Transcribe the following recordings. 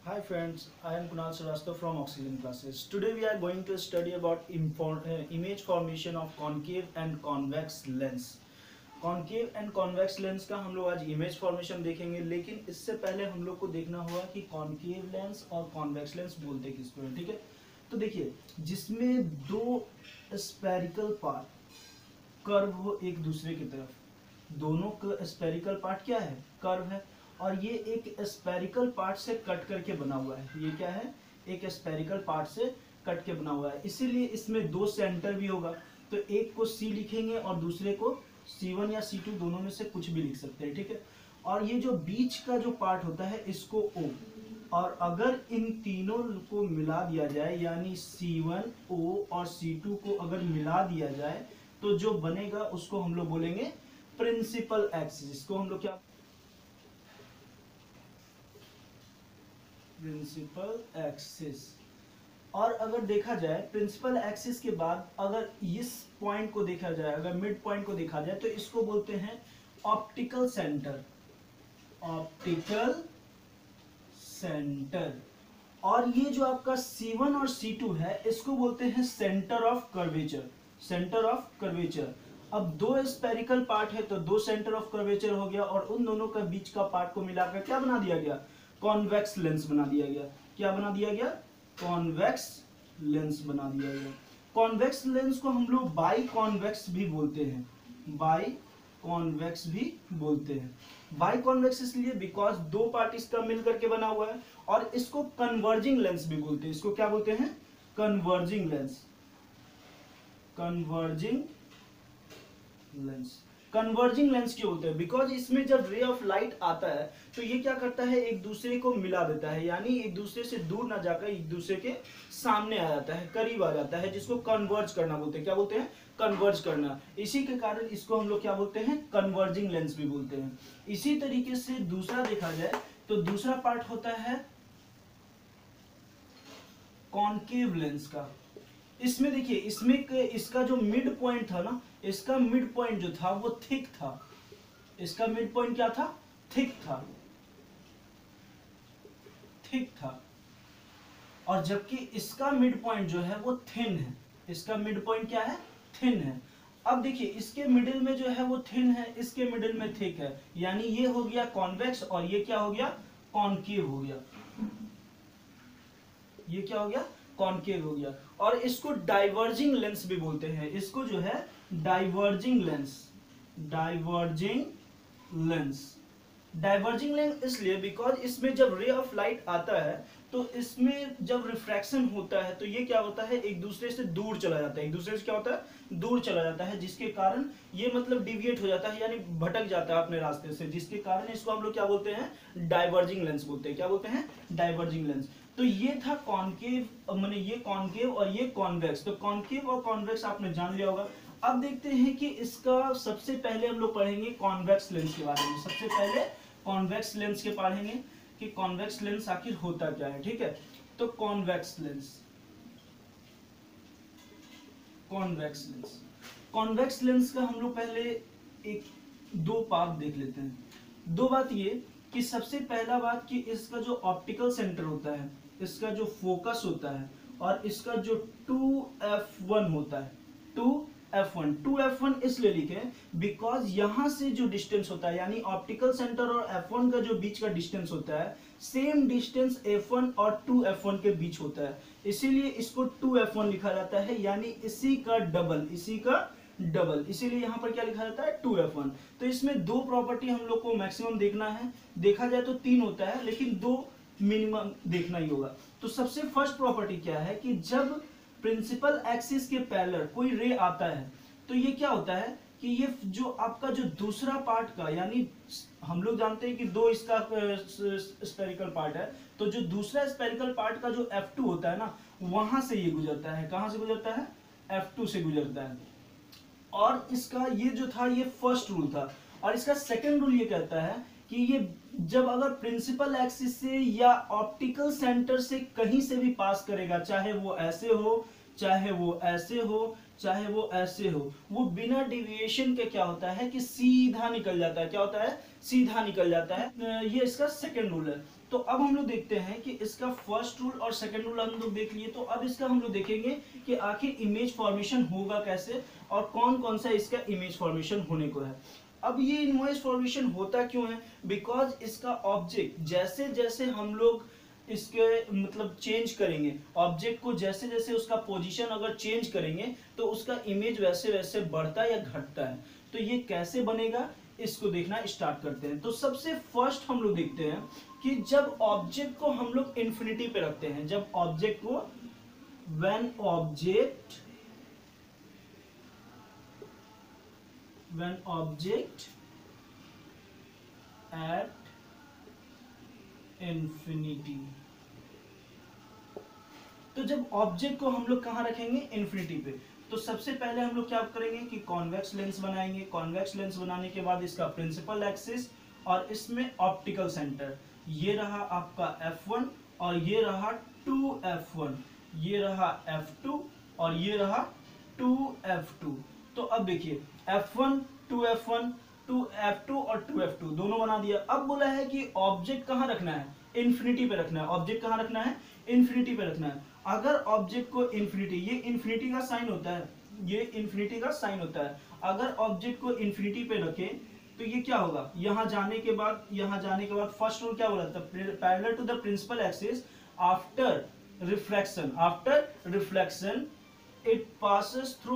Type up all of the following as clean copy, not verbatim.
Hi friends, I am Kunal Srivastava from Oxygen Classes. Today we are going to study about image formation of concave and convex lens. Concave and convex lens का हम लोग आज image formation देखेंगे, लेकिन इससे पहले हम लोग को देखना होगा कि कॉन्केव लेंस और कॉन्वेक्स लेंस बोलते किसको हैं। ठीक है, तो देखिए, जिसमें दो स्पेरिकल पार्ट कर्व हो एक दूसरे की तरफ, दोनों का स्पेरिकल पार्ट क्या है, कर्व है, और ये एक स्पेरिकल पार्ट से कट करके बना हुआ है। ये क्या है, एक स्पेरिकल पार्ट से कट के बना हुआ है, इसीलिए इसमें दो सेंटर भी होगा। तो एक को C लिखेंगे और दूसरे को C1 या C2, दोनों में से कुछ भी लिख सकते हैं। ठीक है, और ये जो बीच का जो पार्ट होता है इसको O, और अगर इन तीनों को मिला दिया जाए, यानी C1, O और C2 को अगर मिला दिया जाए, तो जो बनेगा उसको हम लोग बोलेंगे प्रिंसिपल एक्सिस। इसको हम लोग क्या, प्रिंसिपल एक्सिस। और अगर देखा जाए प्रिंसिपल एक्सिस के बाद अगर इस पॉइंट को देखा जाए, अगर मिड पॉइंट को देखा जाए, तो इसको बोलते हैं ऑप्टिकल सेंटर, ऑप्टिकल सेंटर। और ये जो आपका C1 और C2 है, इसको बोलते हैं centre of curvature, centre of curvature. अब दो स्पेरिकल पार्ट है तो दो सेंटर ऑफ कर्वेचर हो गया, और उन दोनों का बीच का पार्ट को मिलाकर क्या बना दिया गया, कॉन्वेक्स लेंस बना दिया गया। क्या बना दिया गया, कॉन्वेक्स लेंस बना दिया गया। कॉन्वेक्स लेंस को हम लोग बाई कॉन्वेक्स भी बोलते हैं, बाई कॉन्वेक्स भी बोलते हैं। बाई कॉन्वेक्स इसलिए बिकॉज दो पार्ट इसका मिल करके बना हुआ है, और इसको कन्वर्जिंग लेंस भी बोलते हैं। इसको क्या बोलते हैं, converging lens, converging lens. Converging lens क्यों होते हैं, बिकॉज इसमें जब रे ऑफ लाइट आता है तो ये क्या करता है, एक दूसरे को मिला देता है, यानी एक दूसरे से दूर ना जाकर एक दूसरे के सामने आ जाता है, करीब आ जाता है, जिसको कन्वर्ज करना बोलते हैं। क्या बोलते हैं, कन्वर्ज करना। इसी के कारण इसको हम लोग क्या बोलते हैं, कन्वर्जिंग लेंस भी बोलते हैं। इसी तरीके से दूसरा देखा जाए तो दूसरा पार्ट होता है कॉन्केव लेंस का। इसमें देखिए, इसमें इसका जो मिड पॉइंट था ना, इसका मिड पॉइंट जो था वो थिक था। इसका मिड पॉइंट क्या था, थिक था, थिक था। और जबकि इसका मिड पॉइंट जो है वो थिन है। इसका मिड पॉइंट क्या है, थिन है। अब देखिए, इसके मिडिल में जो है वो थिन है, इसके मिडिल में थिक है, यानी ये हो गया कॉन्वेक्स और ये क्या हो गया, कॉन्केव हो गया। ये क्या हो गया, कॉन्केव हो गया। और इसको डाइवर्जिंग लेंस भी बोलते हैं। इसको जो है diverging lens, diverging lens. Diverging lens इसलिए बिकॉज इसमें जब रे ऑफ लाइट आता है तो इसमें जब रिफ्रैक्शन होता है तो ये क्या होता है, एक दूसरे से दूर चला जाता है, एक दूसरे से क्या होता है, दूर चला जाता है, जिसके कारण ये मतलब डिविएट हो जाता है, यानी भटक जाता है अपने रास्ते से, जिसके कारण इसको हम लोग क्या बोलते हैं, डाइवर्जिंग लेंस बोलते हैं। क्या बोलते हैं, डाइवर्जिंग लेंस। तो ये था कॉन्केव, माने ये कॉन्केव और ये कॉन्वेक्स। तो कॉन्केव और कॉन्वेक्स आपने जान लिया होगा। अब देखते हैं कि इसका सबसे पहले हम लोग पढ़ेंगे कॉन्वेक्स लेंस के बारे में। सबसे पहले कॉन्वेक्स लेंस के पढ़ेंगे कि कॉन्वेक्स लेंस आखिर होता क्या है। ठीक है, तो convex lens, convex lens, convex lens का हम लोग पहले एक दो बात देख लेते हैं। दो बात ये कि सबसे पहला बात कि इसका जो ऑप्टिकल सेंटर होता है, इसका जो फोकस होता है, और इसका जो 2f1 होता है, 2f1, 2f1 इसलिए लिखे बिकॉज यहां से जो डिस्टेंस होता है, यानी ऑप्टिकल सेंटर और f1 का जो बीच का डिस्टेंस होता है, सेम डिस्टेंस f1 और 2f1 के बीच होता है, इसीलिए इसको 2f1 लिखा जाता है, यानी इसी का डबल, इसी का डबल, इसीलिए यहां पर क्या लिखा जाता है, 2f1। तो इसमें दो प्रॉपर्टी हम लोग को मैक्सिमम देखना है। देखा जाए तो तीन होता है, लेकिन दो मिनिमम देखना ही होगा। तो सबसे फर्स्ट प्रॉपर्टी क्या है कि जब प्रिंसिपल एक्सिस के पैरेलल कोई रे आता है तो ये क्या होता है कि ये जो आपका जो दूसरा पार्ट का, यानी हम लोग जानते हैं कि दो इसका स्पेरिकल पार्ट है, तो जो दूसरा स्पेरिकल पार्ट का जो F2 होता है ना, वहां से ये गुजरता है। कहां से गुजरता है, F2 से गुजरता है। और इसका ये जो था ये फर्स्ट रूल था। और इसका सेकंड रूल ये कहता है कि ये जब अगर प्रिंसिपल एक्सिस से या ऑप्टिकल सेंटर से कहीं से भी पास करेगा, चाहे वो ऐसे हो, चाहे वो ऐसे हो, चाहे वो ऐसे हो, वो बिना डिविएशन के क्या होता है कि सीधा निकल जाता है। क्या होता है, सीधा निकल जाता है। ये इसका सेकंड रूल है। तो अब हम लोग देखते हैं कि इसका फर्स्ट रूल और सेकंड रूल हम लोग देख लिए, तो अब इसका हम लोग देखेंगे कि आखिर इमेज फॉर्मेशन होगा कैसे और कौन कौन सा इसका इमेज फॉर्मेशन होने को है। अब ये इमेज फॉर्मेशन होता क्यों है, बिकॉज इसका ऑब्जेक्ट जैसे जैसे हम लोग इसके मतलब चेंज करेंगे, ऑब्जेक्ट को जैसे जैसे उसका पोजीशन अगर चेंज करेंगे तो उसका इमेज वैसे वैसे बढ़ता या घटता है। तो ये कैसे बनेगा इसको देखना स्टार्ट करते हैं। तो सबसे फर्स्ट हम लोग देखते हैं कि जब ऑब्जेक्ट को हम लोग इंफिनिटी पे रखते हैं, जब ऑब्जेक्ट को व्हेन ऑब्जेक्ट एट इंफिनिटी, तो जब ऑब्जेक्ट को हम लोग कहां रखेंगे, इंफिनिटी पे, तो सबसे पहले हम लोग क्या करेंगे कि कॉन्वेक्स लेंस बनाएंगे। कॉन्वेक्स लेंस बनाने के बाद इसका प्रिंसिपल एक्सिस और इसमें ऑप्टिकल सेंटर, ये रहा आपका F1 और ये रहा 2F1, ये रहा F2 और ये रहा 2F2। तो अब देखिए F1 2F1 2F2 और 2F2 दोनों बना दिया। अब बोला है कि ऑब्जेक्ट कहां रखना है, इंफिनिटी पे रखना है। ऑब्जेक्ट कहां रखना है, इंफिनिटी पे रखना है। अगर ऑब्जेक्ट को इंफिनिटी, ये इंफिनिटी का साइन होता है, ये इंफिनिटी का साइन होता है, अगर ऑब्जेक्ट को इंफिनिटी पे रखे तो ये क्या होगा, यहां जाने के बाद फर्स्ट रूल क्या बोला था, parallel to the principal axis after reflection it passes through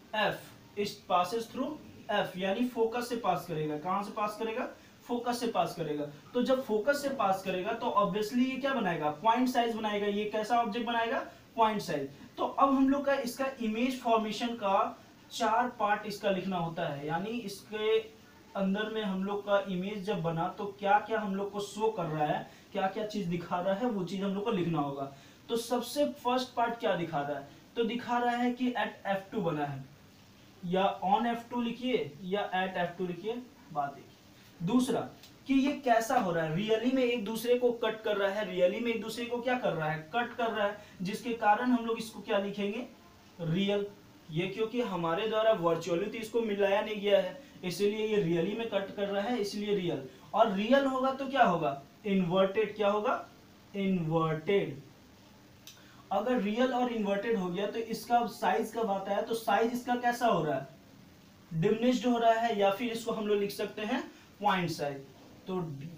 F, यानी फोकस से पास करेगा। कहां से पास करेगा, फोकस से पास करेगा। तो जब फोकस से पास करेगा तो ऑब्वियसली ये क्या बनाएगा, पॉइंट साइज बनाएगा। ये कैसा ऑब्जेक्ट बनाएगा, पॉइंट साइज। तो अब हम लोग का इसका इमेज फॉर्मेशन का 4 पार्ट इसका लिखना होता है, यानी इसके अंदर में हम लोग का इमेज जब बना तो क्या क्या हम लोग को शो कर रहा है, क्या क्या चीज दिखा रहा है, वो चीज हम लोग को लिखना होगा। तो सबसे फर्स्ट पार्ट क्या दिखा रहा है, तो दिखा रहा है कि एट F2 बना है, या ऑन F2 लिखिए या एट F2 लिखिए, बात देखिए। दूसरा कि ये कैसा हो रहा है, रियली में एक दूसरे को कट कर रहा है, रियली में एक दूसरे को क्या कर रहा है, कट कर रहा है, जिसके कारण हम लोग इसको क्या लिखेंगे, रियल। ये क्योंकि हमारे द्वारा वर्चुअली तो इसको मिलाया नहीं गया है, इसलिए ये रियली में कट कर रहा है, इसलिए रियल। और रियल होगा तो क्या होगा, इन्वर्टेड। क्या होगा, इन्वर्टेड। अगर रियल और इन्वर्टेड हो गया तो इसका साइज कब आता है, तो साइज इसका कैसा हो रहा है, डिमिनिश्ड हो रहा है, या फिर इसको हम लोग लिख सकते हैं पॉइंट साइज, तो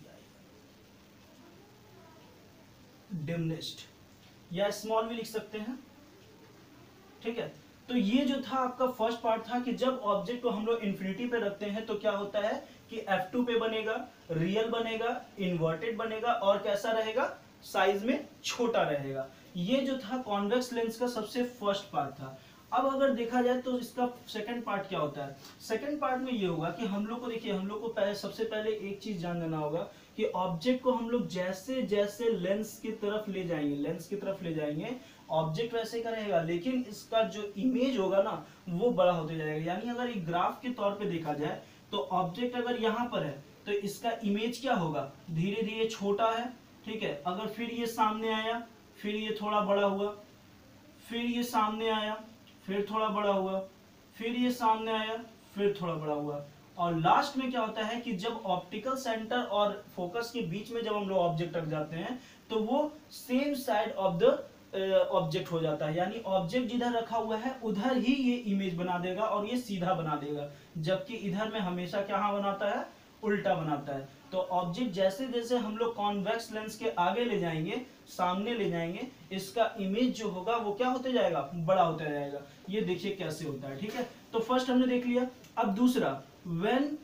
डिमिनिश्ड, या स्मॉल भी लिख सकते हैं, ठीक है। तो ये जो था आपका फर्स्ट पार्ट था कि जब ऑब्जेक्ट को हम लोग इंफिनिटी पे रखते हैं तो क्या होता है कि F2 पे बनेगा, रियल बनेगा, इन्वर्टेड बनेगा और कैसा रहेगा, साइज में छोटा रहेगा। ये जो था कॉन्वेक्स लेंस का सबसे फर्स्ट पार्ट था। अब अगर देखा जाए तो इसका सेकंड पार्ट क्या होता है, सेकंड पार्ट में ये होगा कि हम लोग को देखिए, हम लोग को सबसे पहले एक चीज जान लेना होगा कि ऑब्जेक्ट को हम लोग जैसे जैसे लेंस की तरफ ले जाएंगे, ऑब्जेक्ट वैसे का रहेगा, लेकिन इसका जो इमेज होगा ना वो बड़ा होते जाएगा। यानी अगर एक ग्राफ के तौर पे देखा जाए तो ऑब्जेक्ट अगर यहाँ पर है तो इसका इमेज क्या होगा, धीरे धीरे छोटा है, ठीक है। अगर फिर ये सामने आया, फिर ये थोड़ा बड़ा हुआ, फिर ये सामने आया, फिर थोड़ा बड़ा हुआ, फिर ये सामने आया, फिर थोड़ा बड़ा हुआ, और लास्ट में क्या होता है कि जब ऑप्टिकल सेंटर और फोकस के बीच में जब हम लोग ऑब्जेक्ट रख जाते हैं तो वो same side of the object हो जाता है, यानी ऑब्जेक्ट जिधर रखा हुआ है उधर ही ये इमेज बना देगा और ये सीधा बना देगा, जबकि इधर में हमेशा क्या बनाता है, उल्टा बनाता है। तो ऑब्जेक्ट जैसे जैसे हम लोग कॉन्वेक्स लेंस के आगे ले जाएंगे, सामने ले जाएंगे, इसका इमेज जो होगा वो क्या होते जाएगा, बड़ा होता जाएगा। ये देखिए कैसे होता है, ठीक है। तो फर्स्ट हमने देख लिया। अब दूसरा, when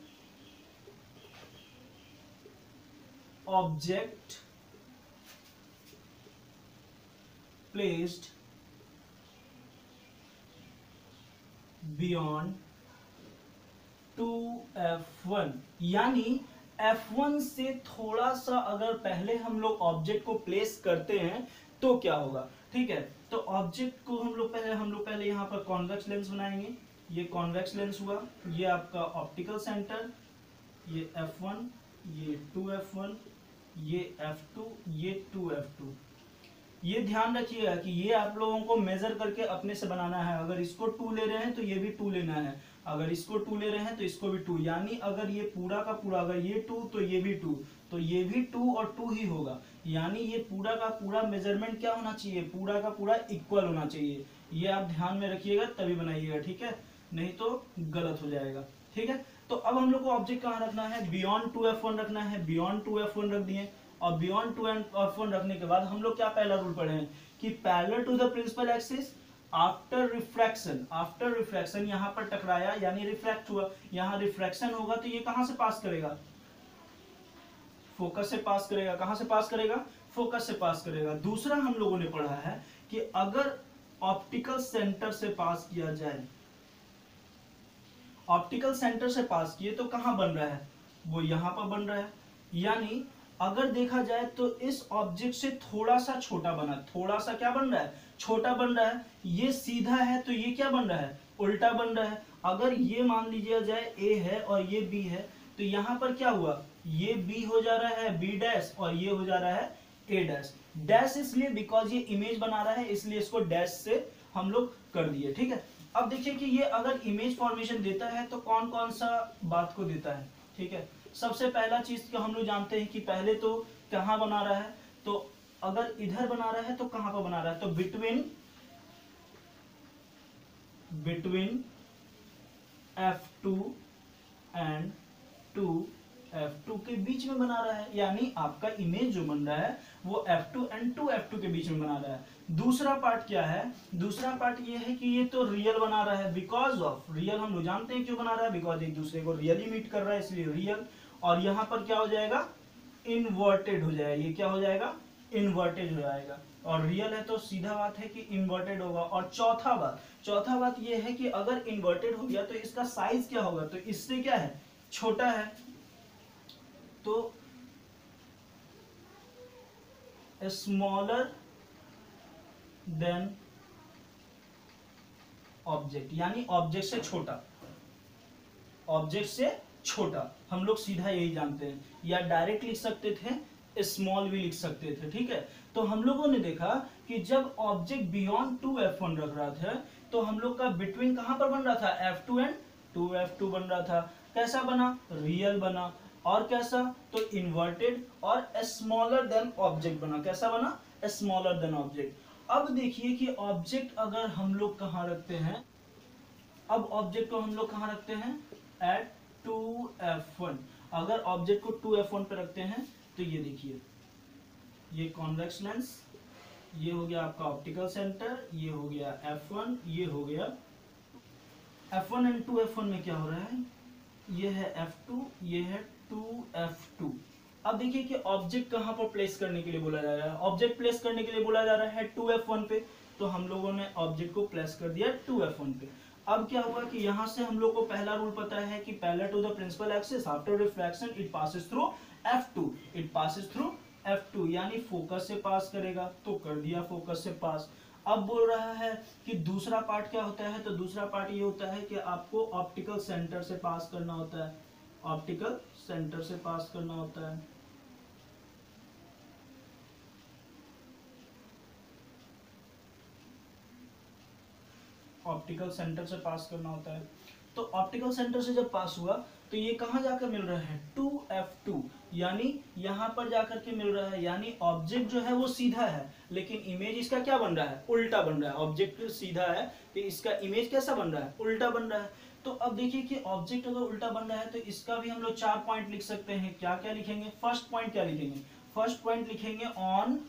object placed beyond 2F1, यानी F1 से थोड़ा सा अगर पहले हम लोग ऑब्जेक्ट को प्लेस करते हैं तो क्या होगा, ठीक है। तो ऑब्जेक्ट को हम लोग पहले यहाँ पर कॉन्वेक्स लेंस बनाएंगे। ये कॉन्वेक्स लेंस हुआ, ये आपका ऑप्टिकल सेंटर, ये F1, ये 2F1, ये F2, ये 2F2। ये ध्यान रखिएगा कि ये आप लोगों को मेजर करके अपने से बनाना है। अगर इसको 2 ले रहे हैं तो ये भी 2 लेना है, अगर इसको 2 ले रहे हैं तो इसको भी 2, यानी अगर ये पूरा का पूरा, अगर ये 2 तो ये भी 2, तो ये भी 2 और 2 ही होगा। यानी ये पूरा का पूरा मेजरमेंट क्या होना चाहिए, पूरा का पूरा इक्वल होना चाहिए। ये आप ध्यान में रखिएगा तभी बनाइएगा, ठीक है, नहीं तो गलत हो जाएगा। ठीक है, तो अब हम लोग को ऑब्जेक्ट कहाँ रखना है, बियॉन्ड 2f1 रखना है। बियॉन्ड 2f1 रख दिए, और बियॉन्ड 2f1 रखने के बाद हम लोग क्या पहला रूल पढ़े हैं कि parallel to the principal axis after refraction. After refraction यहाँ पर टकराया यानी रिफ्रैक्ट हुआ, यहाँ रिफ्रैक्शन होगा तो ये कहां से पास करेगा, फोकस से पास करेगा। कहां से पास करेगा, फोकस से पास करेगा। दूसरा हम लोगों ने पढ़ा है कि अगर ऑप्टिकल सेंटर से पास किया जाए, ऑप्टिकल सेंटर से पास किए तो कहां बन रहा है, वो यहां पर बन रहा है। यानी अगर देखा जाए तो इस ऑब्जेक्ट से थोड़ा सा छोटा बना, थोड़ा सा क्या बन रहा है, छोटा बन रहा है। ये सीधा है तो ये क्या बन रहा है, उल्टा बन रहा है। अगर ये मान लीजिए जाए ए है और ये बी है, तो यहां पर क्या हुआ, ये बी हो जा रहा है बी डैश, और ये हो जा रहा है ए डैश। डैश इसलिए बिकॉज ये इमेज बना रहा है, इसलिए इसको डैश से हम लोग कर दिए। ठीक है, अब देखिए कि ये अगर इमेज फॉर्मेशन देता है तो कौन कौन सा बात को देता है। ठीक है, सबसे पहला चीज को हम लोग जानते हैं कि पहले तो कहां बना रहा है, तो अगर इधर बना रहा है तो कहां पर बना रहा है, तो बिटवीन F2 एंड 2F2 के बीच में बना रहा है। यानी आपका इमेज जो बन रहा है वो F2 एंड 2F2 के बीच में बना रहा है। दूसरा पार्ट क्या है, दूसरा पार्ट ये है कि ये तो रियल बना रहा है, बिकॉज ऑफ रियल हम लोग जानते हैं क्यों बना रहा है, बिकॉज एक दूसरे को रियली मीट कर रहा है इसलिए रियल। और यहां पर क्या हो जाएगा, इन्वर्टेड हो जाएगा, ये क्या हो जाएगा, इन्वर्टेड हो जाएगा। और रियल है तो सीधा बात है कि इन्वर्टेड होगा। और चौथा बात ये है कि अगर इन्वर्टेड हो गया तो इसका साइज क्या होगा, तो इससे क्या है, छोटा है। तो स्मॉलर देन ऑब्जेक्ट, यानी ऑब्जेक्ट से छोटा, ऑब्जेक्ट से छोटा हम लोग सीधा यही जानते हैं। या डायरेक्ट लिख सकते थे, स्मॉल भी लिख सकते थे। ठीक है, तो हम लोगों ने देखा कि जब ऑब्जेक्ट बियॉन्ड 2F1 रख रहा था तो हम लोग का बिटवीन कहां पर बन रहा था, F2 एंड 2F2 बन रहा था। कैसा बना, रियल बना। और कैसा, तो इन्वर्टेड और स्मॉलर देन ऑब्जेक्ट बना। कैसा बना, स्मॉलर देन ऑब्जेक्ट। अब देखिए कि ऑब्जेक्ट अगर हम लोग कहां रखते हैं, अब ऑब्जेक्ट को हम लोग कहां रखते हैं, एट 2F1। अगर ऑब्जेक्ट को 2F1 पे रखते हैं तो ये देखिए, ये कॉन्वेक्स लेंस, ये हो गया आपका ऑप्टिकल सेंटर, ये हो गया F1, ये हो गया F1 एंड 2F1 में क्या हो रहा है, ये है F2, ये है 2F2। अब देखिए कि ऑब्जेक्ट कहां पर प्लेस करने के लिए बोला जा रहा है, ऑब्जेक्ट प्लेस करने के लिए बोला जा रहा है 2F1 पे, तो हम लोगों ने ऑब्जेक्ट को प्लेस कर दिया 2F1 पे। अब क्या हुआ कि यहां से हम लोग को पहला रूल पता है कि parallel to the principal axis after refraction it passes through F2, it passes through F2, यानी फोकस से पास करेगा, तो कर दिया फोकस से पास। अब बोल रहा है कि दूसरा पार्ट क्या होता है, तो दूसरा पार्ट ये होता है कि आपको ऑप्टिकल सेंटर से पास करना होता है, ऑप्टिकल सेंटर से पास करना होता है। ऑप्टिकल सेंटर से पास करना होता है। तो ऑप्टिकल सेंटर से जब पास हुआ तो ये कहां जाकर मिल रहा है, 2F2, यानी यहां पर जाकर के मिल रहा है। यानी ऑब्जेक्ट जो है वो सीधा है लेकिन इमेज इसका क्या बन रहा है, उल्टा बन रहा है। ऑब्जेक्ट सीधा है तो इसका इमेज कैसा बन रहा है, उल्टा बन रहा है। तो अब देखिए कि ऑब्जेक्ट अगर उल्टा बन रहा है तो इसका भी हम लोग 4 पॉइंट लिख सकते हैं। क्या क्या लिखेंगे, फर्स्ट पॉइंट क्या लिखेंगे, फर्स्ट पॉइंट लिखेंगे ऑन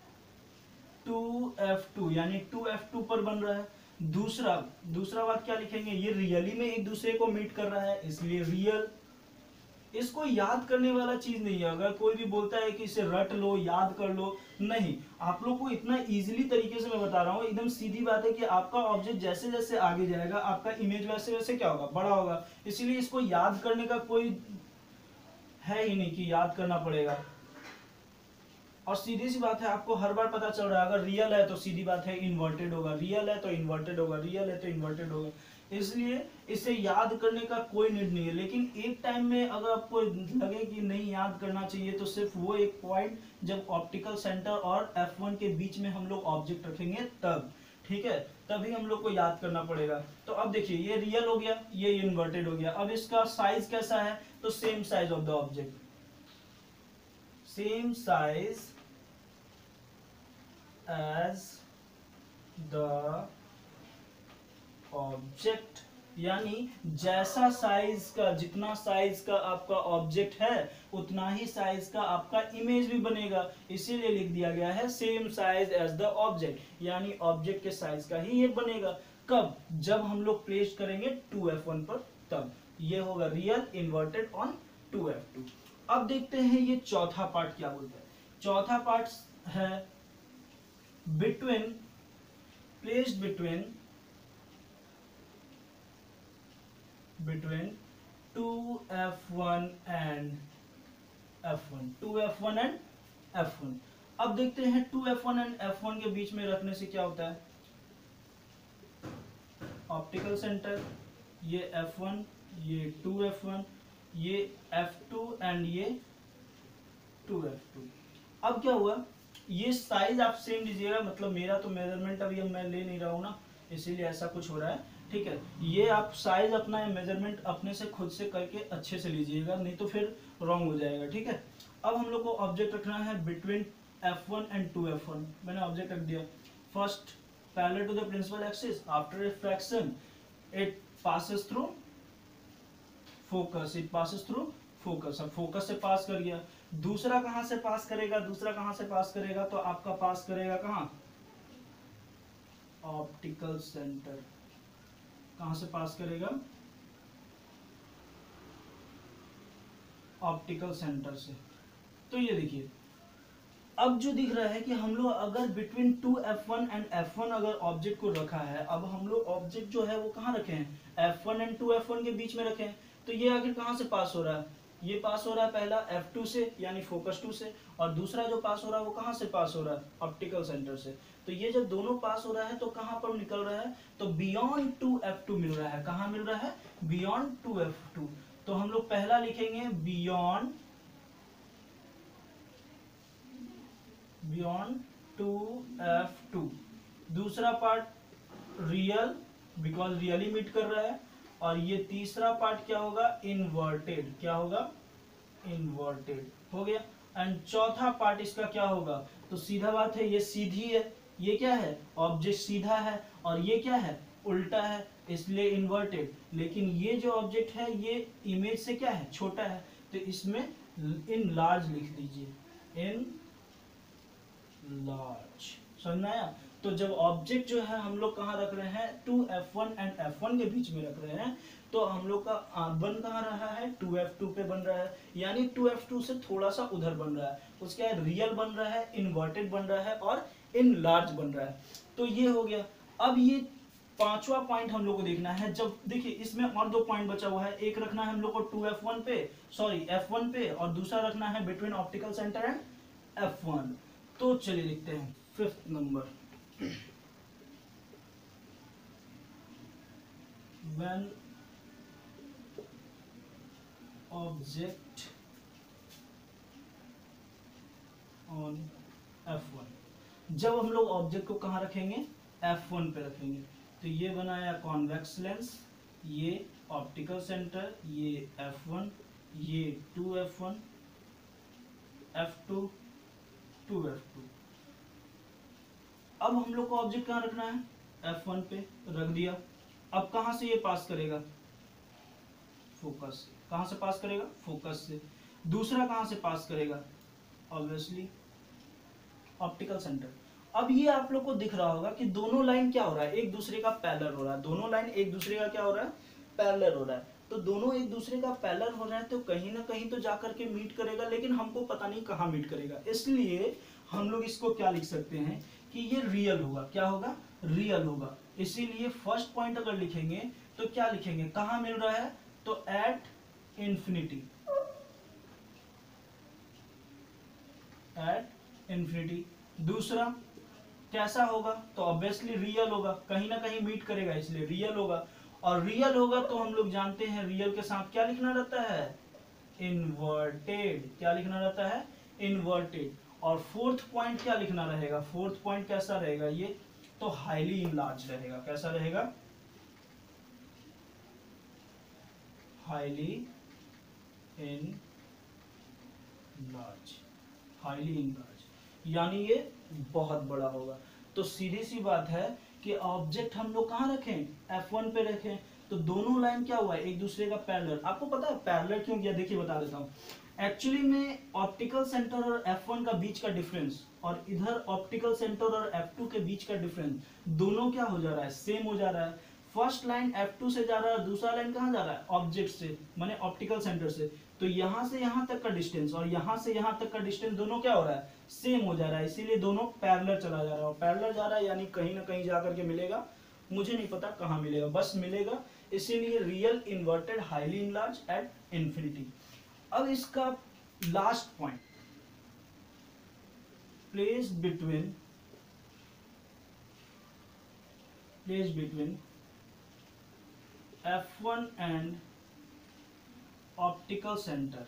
2F2, यानी 2F2 पर बन रहा है। दूसरा बात क्या लिखेंगे, ये रियली में एक दूसरे को मीट कर रहा है इसलिए रियल। इसको याद करने वाला चीज नहीं है। अगर कोई भी बोलता है कि इसे रट लो, याद कर लो, नहीं, आप लोग को इतना इजीली तरीके से मैं बता रहा हूँ, एकदम सीधी बात है कि आपका ऑब्जेक्ट जैसे जैसे आगे जाएगा आपका इमेज वैसे वैसे क्या होगा, बड़ा होगा। इसीलिए इसको याद करने का कोई है ही नहीं कि याद करना पड़ेगा। और सीधी सी बात है, आपको हर बार पता चल रहा है अगर रियल है तो सीधी बात है इन्वर्टेड होगा, रियल है तो इन्वर्टेड होगा, रियल है तो इन्वर्टेड होगा। इसलिए इसे याद करने का कोई नीड नहीं है। लेकिन एक टाइम में अगर आपको लगे कि नहीं याद करना चाहिए तो सिर्फ वो एक पॉइंट जब ऑप्टिकल सेंटर और F1 के बीच में हम लोग ऑब्जेक्ट रखेंगे तब, ठीक है, तभी हम लोग को याद करना पड़ेगा। तो अब देखिए ये रियल हो गया, ये इन्वर्टेड हो गया। अब इसका साइज कैसा है, तो same size of the object, same size as the object, यानी जैसा साइज का, जितना साइज का आपका ऑब्जेक्ट है उतना ही साइज का आपका इमेज भी बनेगा, इसीलिए लिख दिया गया है same size as the object, यानी ऑब्जेक्ट के साइज का ही ये बनेगा। कब? जब हम लोग प्लेस करेंगे 2f1 पर, तब ये होगा रियल इन्वर्टेड ऑन 2f2। अब देखते हैं ये चौथा पार्ट क्या बोलता है। चौथा पार्ट है between, placed between 2f1 and f1, 2f1 and f1। अब देखते हैं 2f1 and f1 के बीच में रखने से क्या होता है। ऑप्टिकल सेंटर, ये f1, ये 2f1, ये f2 एंड ये 2f2। अब क्या हुआ, ये साइज आप सेम लीजिएगा, मतलब मेरा तो मेजरमेंट अभी मैं ले नहीं रहा हूं ना, इसीलिए ऐसा कुछ हो रहा है, ठीक है। ये आप साइज अपना मेजरमेंट अपने से खुद से करके अच्छे से लीजिएगा, नहीं तो फिर रॉन्ग हो जाएगा, ठीक है। अब हम लोग को ऑब्जेक्ट रखना है बिटवीन f1 एंड 2f1। मैंने ऑब्जेक्ट रख दिया। First, parallel to the principal axis, after refraction it passes through focus, it passes through focus. अब फोकस से पास कर गया। दूसरा कहां से पास करेगा, दूसरा कहां से पास करेगा, तो आपका पास करेगा कहां, ऑप्टिकल सेंटर। कहां से पास करेगा, ऑप्टिकल सेंटर से। तो ये देखिए, अब जो दिख रहा है कि हम लोग अगर बिटवीन 2f1 एंड f1 अगर ऑब्जेक्ट को रखा है, अब हम लोग ऑब्जेक्ट जो है वो कहां रखे हैं, f1 एंड 2f1 के बीच में रखे हैं। तो ये आखिर कहां से पास हो रहा है, ये पास हो रहा है पहला f2 से, यानी फोकस 2 से, और दूसरा जो पास हो रहा है वो कहां से पास हो रहा है, ऑप्टिकल सेंटर से। तो ये जब दोनों पास हो रहा है तो कहां पर निकल रहा है, तो बियॉन्ड 2f2 मिल रहा है। कहां मिल रहा है, बियॉन्ड 2f2। तो हम लोग पहला लिखेंगे बियॉन्ड 2f2। दूसरा part real, because really meet कर रहा है, और ये तीसरा पार्ट क्या होगा, इन्वर्टेड। क्या होगा, इन्वर्टेड हो गया। एंड चौथा पार्ट इसका क्या होगा, तो सीधा बात है, ये सीधी है, ये क्या है, ऑब्जेक्ट सीधा है, और ये क्या है, उल्टा है, इसलिए इन्वर्टेड। लेकिन ये जो ऑब्जेक्ट है ये इमेज से क्या है, छोटा है, तो इसमें इन लार्ज लिख दीजिए, इन लार्ज। समझ में आया। तो जब ऑब्जेक्ट जो है हम लोग कहाँ रख रहे हैं, 2f1 एंड f1 के बीच में रख रहे हैं, तो हम लोग का बन कहाँ रहा है, 2f2 पे बन रहा है, यानी 2f2 से थोड़ा सा उधर बन रहा है। उसके बाद रियल बन रहा है, इन्वर्टेड बन रहा है, और इन लार्ज बन रहा है। तो ये हो गया। अब ये पांचवा पॉइंट हम लोग को देखना है। जब देखिए इसमें और दो पॉइंट बचा हुआ है, एक रखना है हम लोग को 2f1 पे, सॉरी f1 पे, और दूसरा रखना है between optical centre and f1। तो चलिए देखते हैं fifth number. When object on f1, जब हम लोग ऑब्जेक्ट को कहां रखेंगे, f1 पे रखेंगे। तो ये बनाया कॉन्वेक्स लेंस, ये ऑप्टिकल सेंटर, ये f1, ये 2f1, f2, 2f2। अब हम लोग को ऑब्जेक्ट कहां रखना है, f1 पे रख दिया। अब कहां से ये पास करेगा, फोकस से। कहां से पास करेगा, फोकस से। दूसरा कहां से पास करेगा, ऑब्वियसली ऑप्टिकल सेंटर। अब ये आप लोग को दिख रहा होगा कि दोनों लाइन क्या हो रहा है, एक दूसरे का पैरेलल हो रहा है। दोनों लाइन एक दूसरे का क्या हो रहा है, पैरेलल हो रहा है। तो दोनों एक दूसरे का पैरेलल हो रहा है, तो कहीं ना कहीं तो जाकर के मीट करेगा, लेकिन हमको पता नहीं कहां मीट करेगा। इसलिए हम लोग इसको क्या लिख सकते हैं कि ये रियल होगा। क्या होगा, रियल होगा। इसीलिए फर्स्ट पॉइंट अगर लिखेंगे तो क्या लिखेंगे, कहां मिल रहा है, तो एट इंफिनिटी, एट इंफिनिटी। दूसरा कैसा होगा, तो ऑब्वियसली रियल होगा, कहीं ना कहीं मीट करेगा, इसलिए रियल होगा। और रियल होगा तो हम लोग जानते हैं रियल के साथ क्या लिखना रहता है, इन्वर्टेड। क्या लिखना रहता है, इन्वर्टेड। और फोर्थ पॉइंट क्या लिखना रहेगा, फोर्थ पॉइंट कैसा रहेगा ये, तो हाईली इनलार्ज रहेगा। कैसा रहेगा, हाईली इनलार्ज, हाईली इनलार्ज। यानी ये बहुत बड़ा होगा। तो सीधी सी बात है कि ऑब्जेक्ट हम लोग कहाँ रखें, F1 पे रखें। तो दोनों लाइन क्या हुआ है, एक दूसरे का पैरेलल। आपको पता है पैरेलल क्यों किया, देखिए बता देता हूँ। एक्चुअली में ऑप्टिकल सेंटर और F1 का बीच का डिफरेंस और इधर ऑप्टिकल सेंटर और F2 के बीच का डिफरेंस, दोनों क्या हो जा रहा है, सेम हो जा रहा है। फर्स्ट लाइन F2 से जा रहा है, दूसरा लाइन कहाँ जा रहा है, ऑब्जेक्ट से, माने ऑप्टिकल सेंटर से। तो यहाँ से यहाँ तक का डिस्टेंस और यहाँ से यहाँ तक का डिस्टेंस दोनों क्या हो रहा है, सेम हो जा रहा है। इसीलिए दोनों पैरेलल चला जा रहा है। और पैरेलल जा रहा है यानी कहीं ना कहीं जाकर के मिलेगा, मुझे नहीं पता कहाँ मिलेगा, बस मिलेगा। इसीलिए real inverted highly enlarge at infinity. अब इसका last point, place between F1 and optical centre.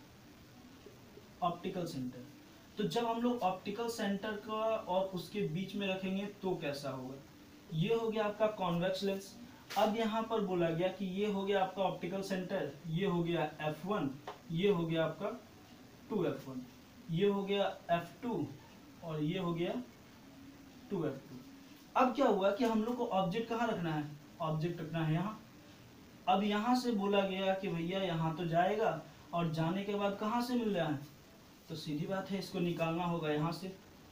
तो जब हम लोग ऑप्टिकल सेंटर का और उसके बीच में रखेंगे तो कैसा होगा, ये हो गया आपका कॉन्वेक्स लेंस। अब यहाँ पर बोला गया कि ये हो गया आपका ऑप्टिकल सेंटर, ये हो गया F1, ये हो गया आपका 2F1, ये हो गया F2 और ये हो गया 2F2। अब क्या हुआ कि हम लोग को ऑब्जेक्ट कहाँ रखना है, ऑब्जेक्ट रखना है यहाँ। अब यहाँ से बोला गया कि भैया यहाँ तो जाएगा और जाने के बाद कहाँ से मिल रहा है, तो सीधी बात है इसको निकालना होगा यहाँ से,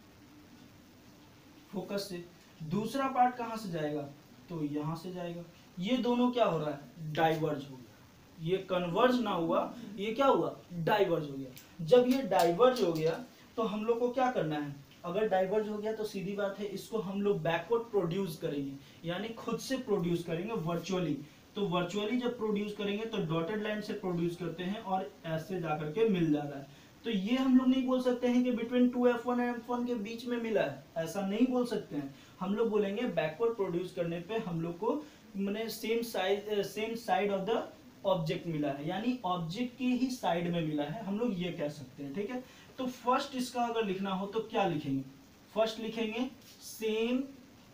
फोकस से। दूसरा पार्ट कहाँ से जाएगा, तो यहाँ से जाएगा। ये दोनों क्या हो रहा है, डाइवर्ज हो गया। ये कन्वर्ज ना हुआ, ये क्या हुआ, डाइवर्ज हो गया। जब ये डाइवर्ज हो गया तो हम लोग को क्या करना है, अगर डाइवर्ज हो गया तो सीधी बात है इसको हम लोग बैकवर्ड प्रोड्यूस करेंगे, यानी खुद से प्रोड्यूस करेंगे वर्चुअली। तो वर्चुअली जब प्रोड्यूस करेंगे तो डॉटेड लाइन से प्रोड्यूस करते हैं और ऐसे जाकर के मिल जा रहा है। तो ये हम लोग नहीं बोल सकते हैं कि बिटवीन 2F1 एंड F1 के बीच में मिला है, ऐसा नहीं बोल सकते हैं। हम लोग बोलेंगे बैकवर्ड प्रोड्यूस करने पे हम लोग को माने same side of the object मिला है, यानी ऑब्जेक्ट की ही साइड में मिला है, हम लोग ये कह सकते हैं। ठीक है, तो फर्स्ट इसका अगर लिखना हो तो क्या लिखेंगे, फर्स्ट लिखेंगे same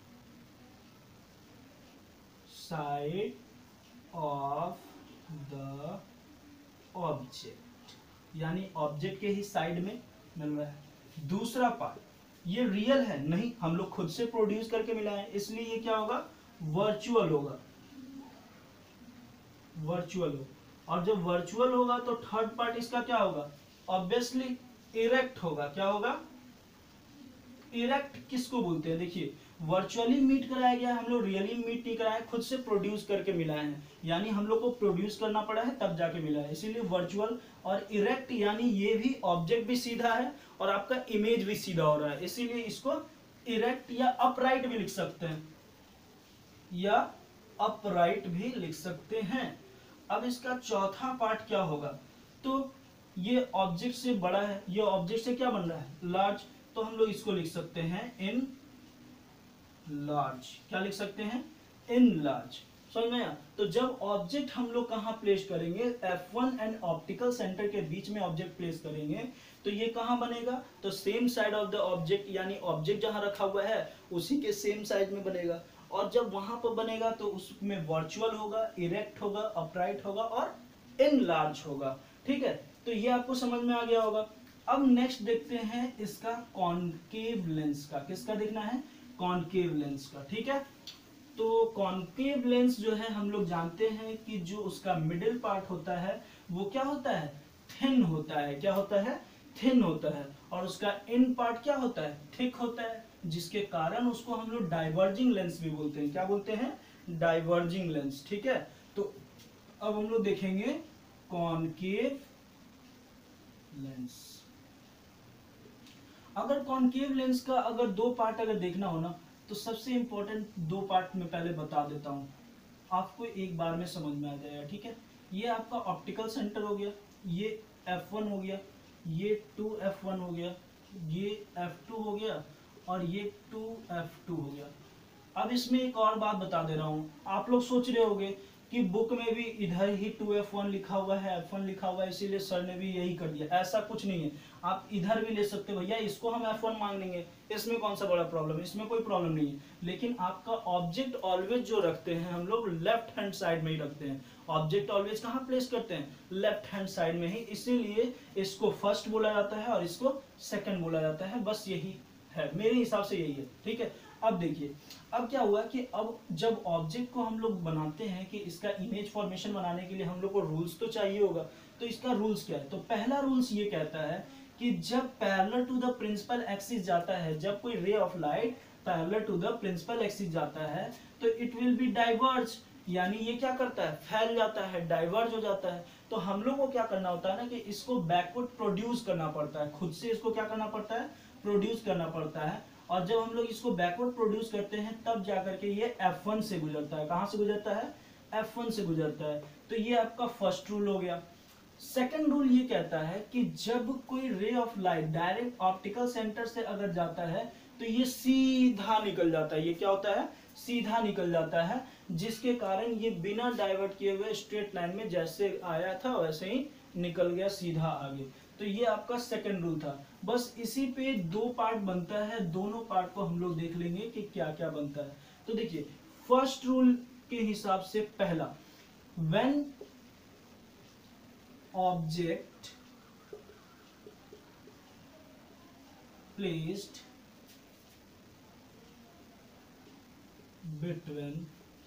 side of the object, यानी ऑब्जेक्ट के ही साइड में मिल रहा है। दूसरा पार्ट ये रियल है नहीं, हम लोग खुद से प्रोड्यूस करके मिला है, इसलिए ये क्या होगा, वर्चुअल होगा, वर्चुअल हो। और जब वर्चुअल होगा तो थर्ड पार्ट इसका क्या होगा, ऑब्वियसली इरेक्ट होगा। क्या होगा, इरेक्ट किसको बोलते हैं, देखिए वर्चुअली मीट कराया गया, हम लोग रियली मीट नहीं कराए, खुद से प्रोड्यूस करके मिलाए हैं, यानी हम लोग को प्रोड्यूस करना पड़ा है तब जाके मिला है, इसीलिए वर्चुअल। और इरेक्ट यानी ये भी ऑब्जेक्ट भी सीधा है और आपका इमेज भी सीधा हो रहा है, इसीलिए इसको इरेक्ट या अपराइट भी लिख सकते हैं, या अपराइट भी लिख सकते हैं। अब इसका चौथा पार्ट क्या होगा, तो ये ऑब्जेक्ट से बड़ा है, ये ऑब्जेक्ट से क्या बन रहा है, लार्ज, तो हम लोग इसको लिख सकते हैं इन लार्ज। क्या लिख सकते हैं, इन लार्ज। समझ में आया। तो जब ऑब्जेक्ट हम लोग कहाँ प्लेस करेंगे, F1 एंड ऑप्टिकल सेंटर के बीच में ऑब्जेक्ट प्लेस करेंगे, तो ये कहाँ बनेगा, तो same side of the object, यानी ऑब्जेक्ट जहां रखा हुआ है उसी के सेम साइड में बनेगा। और जब वहां पर बनेगा तो उसमें वर्चुअल होगा, इरेक्ट होगा, अपराइट होगा और इन लार्ज होगा। ठीक है, तो ये आपको समझ में आ गया होगा। अब नेक्स्ट देखते हैं इसका कॉनकेव लेंस का, किसका देखना है, कॉनकेव लेंस का। ठीक है, तो कॉनकेव लेंस जो है हम लोग जानते हैं कि जो उसका मिडिल पार्ट होता है वो क्या होता है, थिन होता है। क्या होता है, थिन होता है। और उसका इन पार्ट क्या होता है, थिक होता है, जिसके कारण उसको हम लोग डाइवर्जिंग लेंस भी बोलते हैं। क्या बोलते हैं, डाइवर्जिंग लेंस। ठीक है, तो अब हम लोग देखेंगे कॉनकेव लेंस। अगर कॉनकेव लेंस का अगर दो पार्ट अगर देखना हो ना, तो सबसे इंपॉर्टेंट दो पार्ट में पहले बता देता हूं, आपको एक बार में समझ में आ जाएगा। ठीक है, ये आपका ऑप्टिकल सेंटर हो गया, ये F1 हो गया, ये 2F1 हो गया, ये F2 हो गया और ये 2F2 हो गया। अब इसमें एक और बात बता दे रहा हूं, आप लोग सोच रहे होंगे कि बुक में भी इधर ही 2F1 लिखा हुआ है, F1 लिखा हुआ है, इसीलिए सर ने भी यही कर दिया। ऐसा कुछ नहीं है, आप इधर भी ले सकते हो, भैया इसको हम F1 मांग लेंगे, इसमें कौन सा बड़ा प्रॉब्लम है, इसमें कोई प्रॉब्लम नहीं है। लेकिन आपका ऑब्जेक्ट ऑलवेज जो रखते हैं हम लोग लेफ्ट हैंड साइड में ही रखते हैं। ऑब्जेक्ट ऑलवेज कहाँ प्लेस करते हैं, लेफ्ट हैंड साइड में ही, इसीलिए इसको फर्स्ट बोला जाता है और इसको सेकंड बोला जाता है। बस यही है, मेरे हिसाब से यही है, ठीक है। अब देखिए, अब क्या हुआ कि अब जब ऑब्जेक्ट को हम लोग बनाते हैं कि इसका इमेज फॉर्मेशन बनाने के लिए हम लोग को रूल्स तो चाहिए होगा। तो इसका रूल्स क्या है, तो पहला रूल्स ये कहता है कि जब parallel to the principal axis जाता है, जब कोई ray of light parallel to the principal axis जाता है तो इट विल बी डाइवर्ज, यानी ये क्या करता है, फैल जाता है, डाइवर्ज हो जाता है। तो हम लोग को क्या करना होता है ना कि इसको बैकवर्ड प्रोड्यूस करना पड़ता है, खुद से इसको क्या करना पड़ता है, प्रोड्यूस करना पड़ता है। और जब हम लोग इसको बैकवर्ड प्रोड्यूस करते हैं तब जाकर के ये F1 से गुजरता है। कहां से गुजरता है, F1 से गुजरता है। तो ये आपका फर्स्ट रूल हो गया। सेकंड रूल ये कहता है कि जब कोई ray of light direct optical centre से अगर जाता है तो ये सीधा निकल जाता है। ये क्या होता है, सीधा निकल जाता है, जिसके कारण ये बिना डाइवर्ट किए हुए स्ट्रेट लाइन में जैसे आया था वैसे ही निकल गया सीधा आगे। तो ये आपका सेकंड रूल था। बस इसी पे दो पार्ट बनता है, दोनों पार्ट को हम लोग देख लेंगे कि क्या क्या बनता है। तो देखिए, फर्स्ट रूल के हिसाब से पहला, when object placed between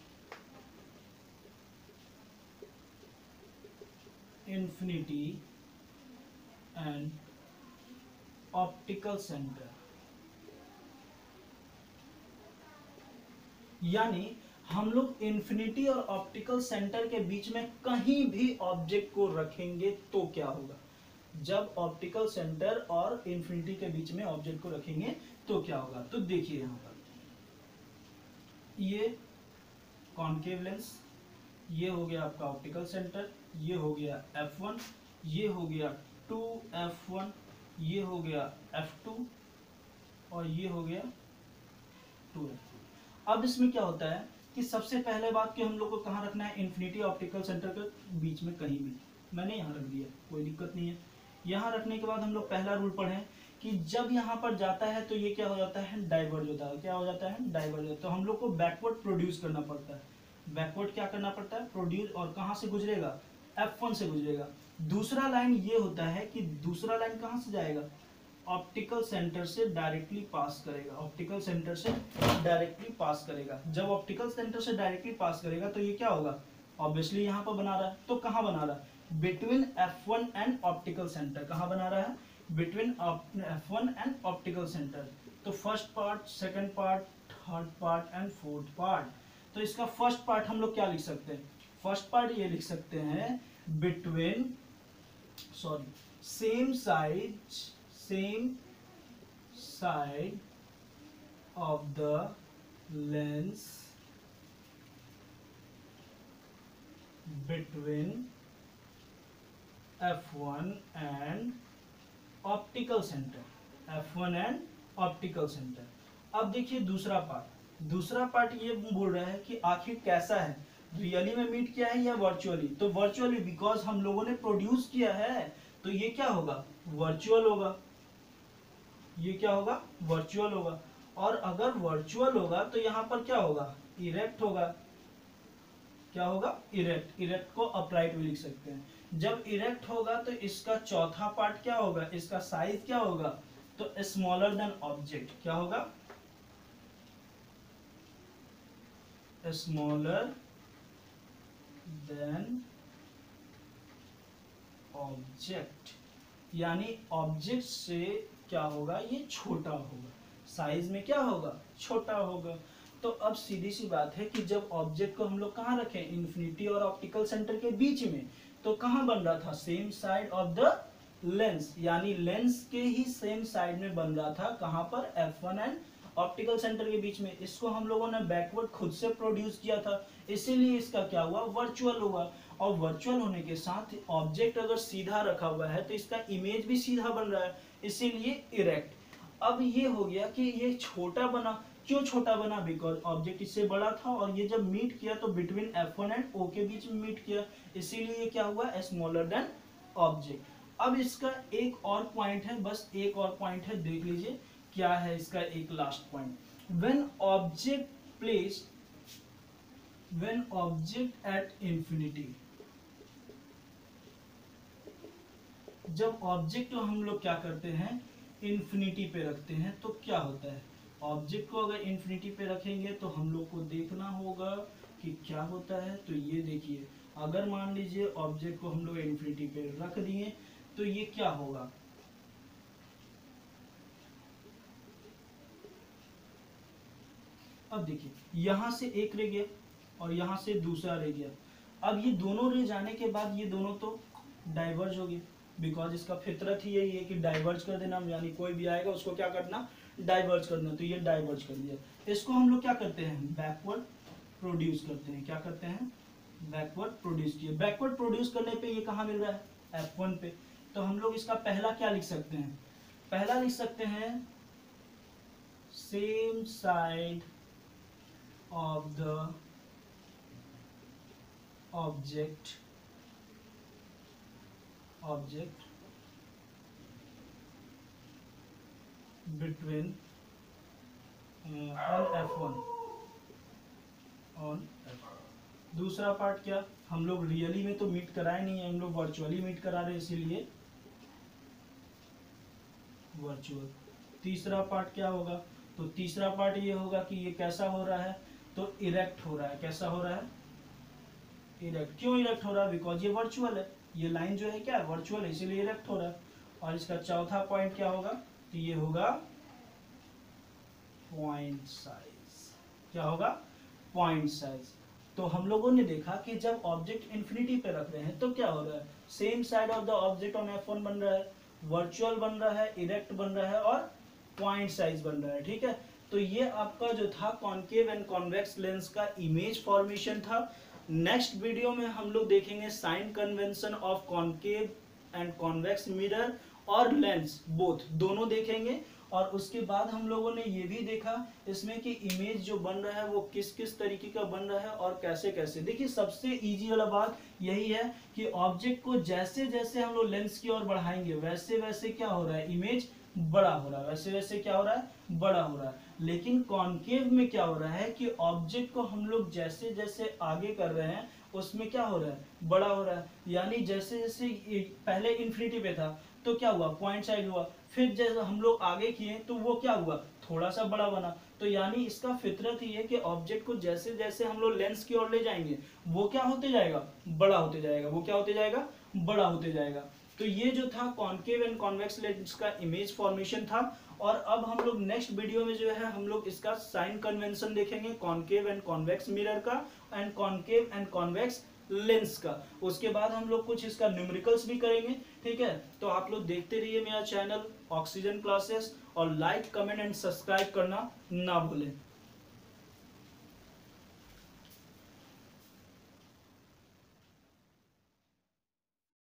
infinity and optical center, यानी हम लोग इन्फिनिटी और ऑप्टिकल सेंटर के बीच में कहीं भी ऑब्जेक्ट को रखेंगे तो क्या होगा, जब ऑप्टिकल सेंटर और इन्फिनिटी के बीच में ऑब्जेक्ट को रखेंगे तो क्या होगा। तो देखिए यहां पर ये कॉन्केव लेंस, ये हो गया आपका ऑप्टिकल सेंटर, ये हो गया F1, ये हो गया 2F1, ये हो गया F2 और ये हो गया 2F2। अब इसमें क्या होता है कि सबसे पहले बात कि हम लोग को कहाँ रखना है, इन्फिनिटी ऑप्टिकल सेंटर के बीच में कहीं भी। मैंने यहाँ रख दिया, कोई दिक्कत नहीं है। यहाँ रखने के बाद हम लोग पहला रूल पढ़े कि जब यहाँ पर जाता है तो ये क्या हो जाता है, डाइवर्ज होता है। क्या हो जाता है, डाइवर्ज होता है। तो हम लोग को बैकवर्ड प्रोड्यूस करना पड़ता है। बैकवर्ड क्या करना पड़ता है, प्रोड्यूस, और कहां से गुजरेगा, F1 से गुजरेगा। दूसरा लाइन ये होता है कि दूसरा लाइन कहां से जाएगा, ऑप्टिकल सेंटर से डायरेक्टली पास करेगा। ऑप्टिकल सेंटर से डायरेक्टली पास करेगा। जब ऑप्टिकल सेंटर से डायरेक्टली पास करेगा तो ये क्या होगा, ऑब्वियसली यहाँ पर बना रहा है, तो कहाँ बना रहा है, between F1 and optical centre. कहाँ बना रहा है, between F1 and optical centre. तो first part, second part, third part and fourth part. तो इसका फर्स्ट पार्ट हम लोग क्या लिख सकते हैं, फर्स्ट पार्ट ये लिख सकते हैं between, same side of the lens between F1 and optical centre, F1 and optical centre. अब देखिए दूसरा पार्ट ये बोल रहा है कि आखिर कैसा है, रियली में मीट किया है या वर्चुअली। तो वर्चुअली, बिकॉज हम लोगों ने प्रोड्यूस किया है तो ये क्या होगा, वर्चुअल होगा। ये क्या होगा, वर्चुअल होगा। और अगर वर्चुअल होगा तो यहाँ पर क्या होगा, इरेक्ट होगा। क्या होगा, इरेक्ट। इरेक्ट को अपराइट भी लिख सकते हैं। जब इरेक्ट होगा तो इसका चौथा पार्ट क्या होगा, इसका साइज क्या होगा, तो स्मॉलर देन ऑब्जेक्ट। क्या होगा, स्मॉलर देन ऑब्जेक्ट, यानी ऑब्जेक्ट से क्या होगा, ये छोटा होगा, साइज में क्या होगा, छोटा होगा। तो अब सीधी सी बात है कि जब ऑब्जेक्ट को हम लोग कहाँ रखें, इन्फिनिटी और ऑप्टिकल सेंटर के बीच में, तो कहाँ बन रहा था, same side of the lens, यानी लेंस के ही सेम साइड में बन रहा था। कहाँ पर, F1 एंड ऑप्टिकल सेंटर के बीच में। इसको हम लोगों ने बैकवर्ड खुद से प्रोड्यूस किया था, इसीलिए इसका क्या हुआ, वर्चुअल हुआ। और वर्चुअल होने के साथ ऑब्जेक्ट अगर सीधा रखा हुआ है तो इसका इमेज भी सीधा बन रहा है, इसीलिए इरेक्ट। अब ये हो गया कि ये छोटा बना, क्यों छोटा बना? बिकॉज ऑब्जेक्ट इससे बड़ा था और ये जब मीट किया तो बिटवीन F1 एंड O के बीच में मीट किया, इसीलिए ये क्या हुआ? Smaller than object. अब इसका एक और पॉइंट है, बस एक और पॉइंट है, देख लीजिए क्या है इसका एक last point. When object placed, when object at infinity, जब ऑब्जेक्ट को हम लोग क्या करते हैं? इंफिनिटी पे रखते हैं, तो क्या होता है? ऑब्जेक्ट को अगर इंफिनिटी पे रखेंगे तो हम लोग को देखना होगा कि क्या होता है। तो ये देखिए, अगर मान लीजिए ऑब्जेक्ट को हम लोग इंफिनिटी पे रख दिए तो ये क्या होगा? अब देखिए, यहां से एक रे गया और यहां से दूसरा रे गया। अब ये दोनों रे जाने के बाद ये दोनों तो डाइवर्ज हो गए, बिकॉज इसका फितरत ही यही है कि डाइवर्ज कर देना, यानी कोई भी आएगा उसको क्या करना? डाइवर्ज करना। तो ये डाइवर्ज कर दिया। इसको हम लोग क्या करते हैं? बैकवर्ड प्रोड्यूस करते हैं। क्या करते हैं? बैकवर्ड प्रोड्यूस किए। बैकवर्ड प्रोड्यूस करने पे ये कहाँ मिल रहा है? F1 पे। तो हम लोग इसका पहला क्या लिख सकते हैं? पहला लिख सकते हैं same side of the object between on F1 on F1। दूसरा पार्ट क्या? हम लोग रियली में तो मीट कराए नहीं है, हम लोग वर्चुअली मीट करा रहे हैं, इसीलिए वर्चुअल। तीसरा पार्ट क्या होगा? तो तीसरा पार्ट ये होगा कि ये कैसा हो रहा है? तो इरेक्ट हो रहा है। कैसा हो रहा है? इरेक्ट। क्यों इरेक्ट हो रहा है? बिकॉज ये वर्चुअल है, ये लाइन जो है क्या है? वर्चुअल है, इसीलिए इरेक्ट हो रहा है। और इसका चौथा पॉइंट क्या होगा? तो ये होगा पॉइंट साइज। क्या होगा? Point size. तो हम लोगों ने देखा कि जब ऑब्जेक्ट इंफिनिटी पे रख रहे हैं तो क्या हो रहा है? Same side of the object on F1 बन रहा है, वर्चुअल बन रहा है, इरेक्ट बन रहा है और पॉइंट साइज बन रहा है। ठीक है, तो ये आपका जो था कॉनकेव एंड कॉन्वेक्स लेंस का इमेज फॉर्मेशन था। नेक्स्ट वीडियो में हम लोग देखेंगे sign convention of concave and convex mirror और लेंस, बोथ दोनों देखेंगे। और उसके बाद हम लोगों ने ये भी देखा इसमें कि इमेज जो बन रहा है वो किस किस तरीके का बन रहा है और कैसे कैसे। देखिए, सबसे इजी वाला बात यही है कि ऑब्जेक्ट को जैसे जैसे हम लोग लेंस की ओर बढ़ाएंगे वैसे वैसे क्या हो रहा है? इमेज बड़ा हो रहा है, वैसे वैसे क्या हो रहा है? बड़ा हो रहा है। लेकिन कॉनकेव में क्या हो रहा है कि ऑब्जेक्ट को हम लोग जैसे जैसे आगे कर रहे हैं उसमें क्या हो रहा है? बड़ा हो रहा है। यानी जैसे जैसे पहले इंफिनिटी पे था तो क्या हुआ? पॉइंट साइज हुआ। फिर जैसे हम लोग आगे किए तो वो क्या हुआ? थोड़ा सा बड़ा बना। तो यानी इसका फितरत ही है कि ऑब्जेक्ट को जैसे जैसे हम लोग लेंस की ओर ले जाएंगे वो क्या होते जाएगा? बड़ा होते जाएगा। वो क्या होते जाएगा? बड़ा होते जाएगा। तो ये जो था कॉनकेव एंड कॉन्वेक्स लेंस का इमेज फॉर्मेशन था। और अब हम लोग नेक्स्ट वीडियो में जो है हम लोग इसका साइन कन्वेंशन देखेंगे, कॉनकेव एंड कॉन्वेक्स मिरर का and concave and convex lens का। उसके बाद हम लोग कुछ इसका न्यूमेरिकल्स भी करेंगे। ठीक है, तो आप लोग देखते रहिए मेरा चैनल ऑक्सीजन क्लासेस और लाइक, कमेंट एंड सब्सक्राइब करना ना भूलें।